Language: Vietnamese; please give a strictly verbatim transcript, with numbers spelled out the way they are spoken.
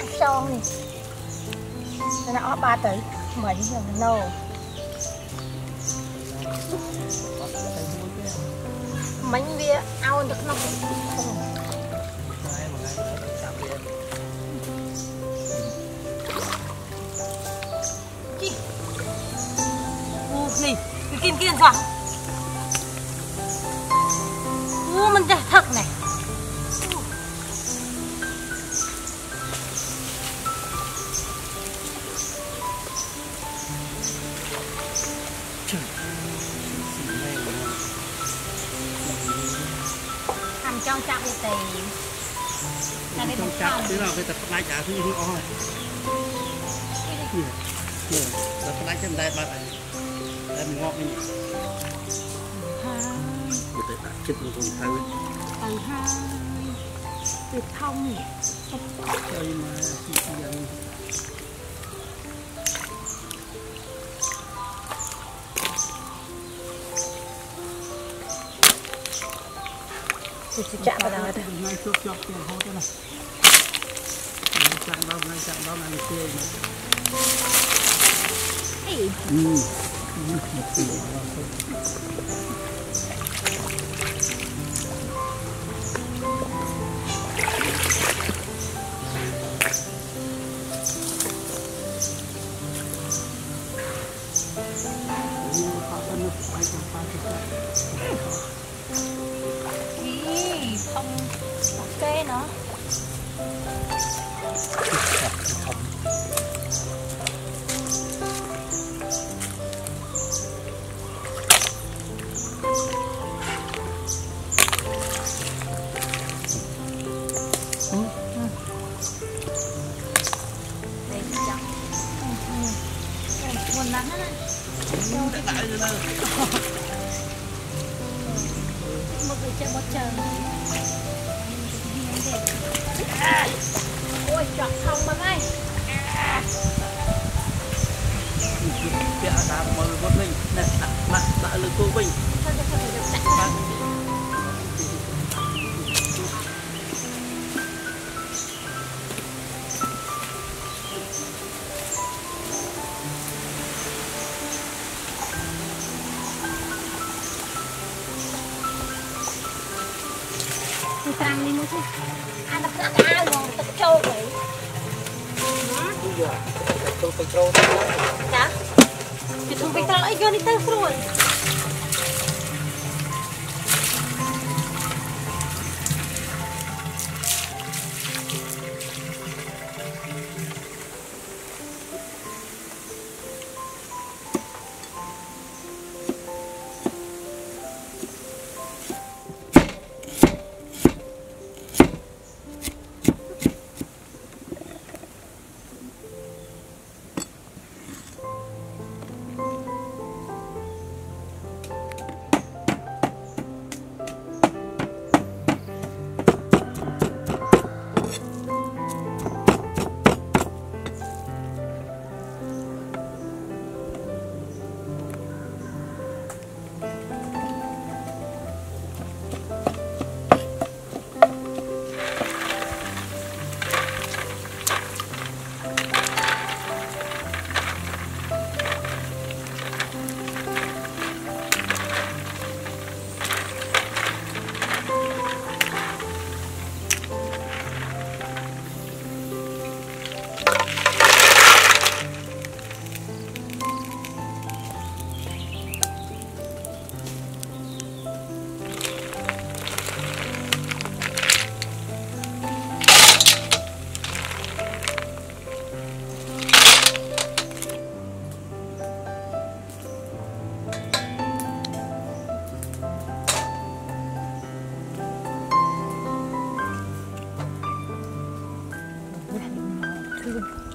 Sâu này nó ba tới mấy giờ nâu bánh bia ao được nó chi ô này cái kim kia sao ô mình chả thật này trong chạm đi tìm là đây trong chạm thế nào cái tập lái trả thứ như oi nhiều tập lái trên đây ba này em ngọt đi hai để đặt chụp luôn cùng thầy từ hai tuyệt thông đây mà chị dần thì chạm vào đó thôi. Ngay chụp chụp tiền hố thế này. Chạm đâu, ngay chạm đâu này tươi mà. Hey. Ừ. Một tỷ vào thôi. Không ok nữa. Buồn lắm á. Một người chơi một trời. À. Ôi chọn không mà ngay. Bịa ra mọi người một mình. Nè, đặt đặt lực cô Vinh. Thôi thôi thôi được chạy. Trăng đi mua chứ. Ăn đập đập ai rồi, tập trâu vậy. Bây giờ, tôi phải trâu thôi. Dạ? Thì tôi phải trâu ấy gần đi tới rồi. Thương